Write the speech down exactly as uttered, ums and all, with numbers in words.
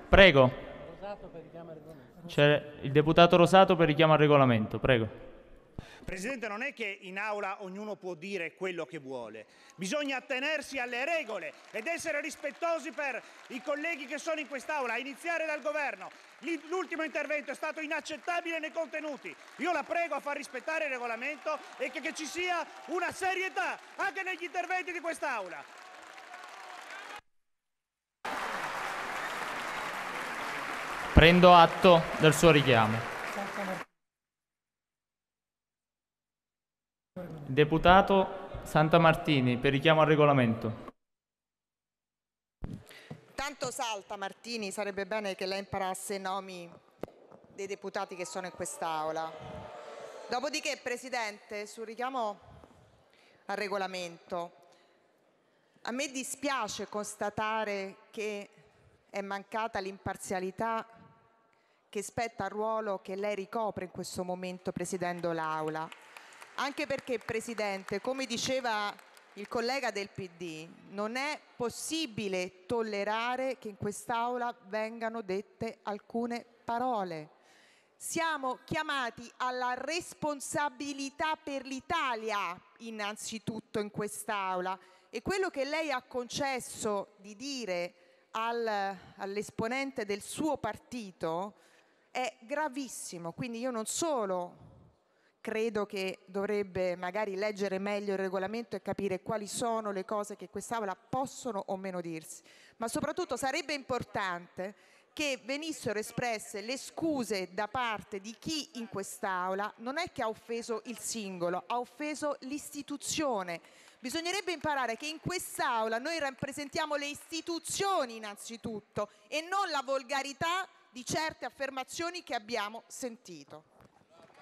Prego. C'è il deputato Rosato per richiamo al regolamento. Prego. Presidente, non è che in aula ognuno può dire quello che vuole, bisogna attenersi alle regole ed essere rispettosi per i colleghi che sono in quest'aula, a iniziare dal governo. L'ultimo intervento è stato inaccettabile nei contenuti. Io la prego a far rispettare il regolamento e che, che ci sia una serietà anche negli interventi di quest'aula. Prendo atto del suo richiamo. Deputato Santamartini per richiamo al regolamento. Tanto salta Martini, sarebbe bene che lei imparasse i nomi dei deputati che sono in quest'Aula. Dopodiché, Presidente, sul richiamo al regolamento, a me dispiace constatare che è mancata l'imparzialità che spetta al ruolo che lei ricopre in questo momento presiedendo l'Aula. Anche perché, Presidente, come diceva il collega del P D, non è possibile tollerare che in quest'Aula vengano dette alcune parole. Siamo chiamati alla responsabilità per l'Italia, innanzitutto in quest'Aula, e quello che lei ha concesso di dire al, all'esponente del suo partito è gravissimo. Quindi io non solo credo che dovrebbe magari leggere meglio il regolamento e capire quali sono le cose che quest'Aula possono o meno dirsi, ma soprattutto sarebbe importante che venissero espresse le scuse da parte di chi in quest'Aula non è che ha offeso il singolo, ha offeso l'istituzione. Bisognerebbe imparare che in quest'Aula noi rappresentiamo le istituzioni innanzitutto e non la volgarità di certe affermazioni che abbiamo sentito.